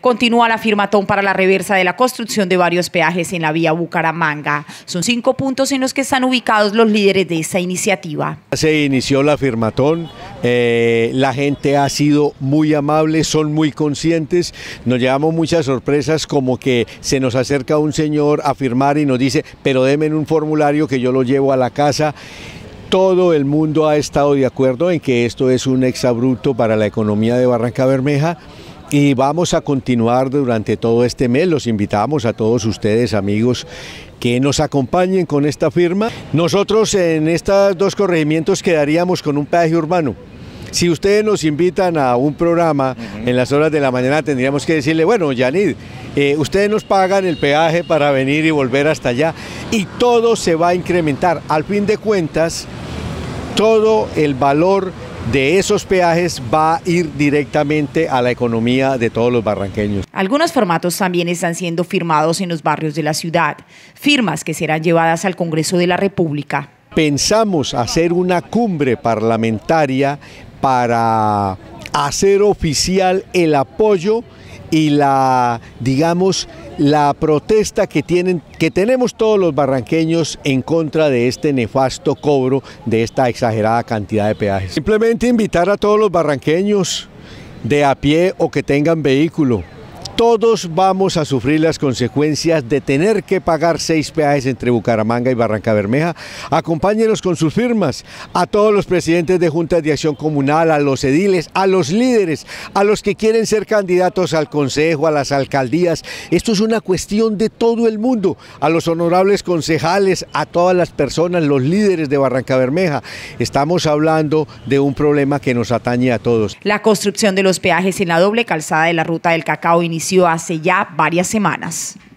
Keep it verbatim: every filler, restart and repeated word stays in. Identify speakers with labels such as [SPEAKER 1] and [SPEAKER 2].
[SPEAKER 1] Continúa la firmatón para la reversa de la construcción de varios peajes en la vía Bucaramanga. Son cinco puntos en los que están ubicados los líderes de esta iniciativa.
[SPEAKER 2] Se inició la firmatón, eh, la gente ha sido muy amable, son muy conscientes, nos llevamos muchas sorpresas como que se nos acerca un señor a firmar y nos dice, pero denme un formulario que yo lo llevo a la casa. Todo el mundo ha estado de acuerdo en que esto es un exabrupto para la economía de Barrancabermeja. Y vamos a continuar durante todo este mes. Los invitamos a todos ustedes, amigos, que nos acompañen con esta firma. Nosotros en estos dos corregimientos quedaríamos con un peaje urbano. Si ustedes nos invitan a un programa uh-huh. en las horas de la mañana, tendríamos que decirle, bueno, Yanid, eh, ustedes nos pagan el peaje para venir y volver hasta allá, y todo se va a incrementar. Al fin de cuentas, todo el valor de esos peajes va a ir directamente a la economía de todos los barranqueños.
[SPEAKER 1] Algunos formatos también están siendo firmados en los barrios de la ciudad, firmas que serán llevadas al Congreso de la República.
[SPEAKER 2] Pensamos hacer una cumbre parlamentaria para hacer oficial el apoyo y la, digamos, la protesta que tienen, que tenemos todos los barranqueños en contra de este nefasto cobro de esta exagerada cantidad de peajes. Simplemente invitar a todos los barranqueños de a pie o que tengan vehículo. Todos vamos a sufrir las consecuencias de tener que pagar seis peajes entre Bucaramanga y Barrancabermeja. Acompáñenos con sus firmas, a todos los presidentes de juntas de acción comunal, a los ediles, a los líderes, a los que quieren ser candidatos al consejo, a las alcaldías. Esto es una cuestión de todo el mundo, a los honorables concejales, a todas las personas, los líderes de Barrancabermeja. Estamos hablando de un problema que nos atañe a todos.
[SPEAKER 1] La construcción de los peajes en la doble calzada de la Ruta del Cacao inició hace ya varias semanas.